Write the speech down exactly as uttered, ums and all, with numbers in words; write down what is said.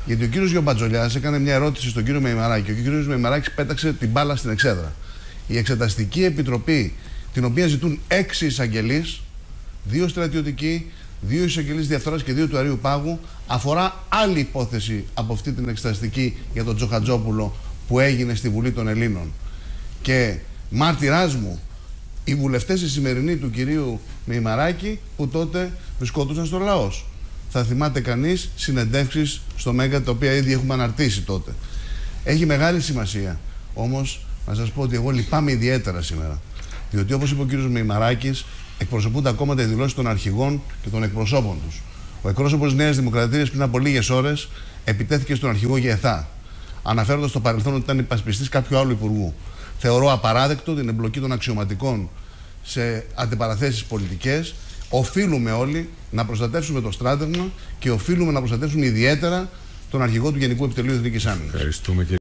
Γιατί ο κύριος Γιομπατζολιάς έκανε μια ερώτηση στον κύριο Μεϊμαράκη και ο κύριος Μεϊμαράκης πέταξε την μπάλα στην εξέδρα. Η Εξεταστική Επιτροπή, την οποία ζητούν έξι εισαγγελείς, δύο στρατιωτικοί, δύο εισαγγελείς διαφθοράς και δύο του Αρείου Πάγου, αφορά άλλη υπόθεση από αυτή την εξεταστική για τον Τζοχατζόπουλο που έγινε στη Βουλή των Ελλήνων. Και μάρτυράς μου, οι βουλευτές οι σημερινοί του κυρίου Μεϊμαράκη που τότε βρισκόντουσαν στο Λαός. Θα θυμάται κανείς συνεντεύξεις στο Μέγκα, τα οποία ήδη έχουμε αναρτήσει τότε. Έχει μεγάλη σημασία. Όμως, να σας πω ότι εγώ λυπάμαι ιδιαίτερα σήμερα. Διότι, όπως είπε ο κύριος Μεϊμαράκης, εκπροσωπούνται ακόμα τα δηλώσεις των αρχηγών και των εκπροσώπων τους. Ο εκπρόσωπος της Νέας Δημοκρατίας πριν από λίγες ώρες επιτέθηκε στον αρχηγό Γεθά, αναφέροντας στο παρελθόν ότι ήταν υπασπιστής κάποιου άλλου υπουργού. Θεωρώ απαράδεκτο την εμπλοκή των αξιωματικών σε αντιπαραθέσεις πολιτικές. Οφείλουμε όλοι να προστατεύσουμε το στράτευμα και οφείλουμε να προστατεύσουμε ιδιαίτερα τον αρχηγό του Γενικού Επιτελείου Εθνικής Άμυνας.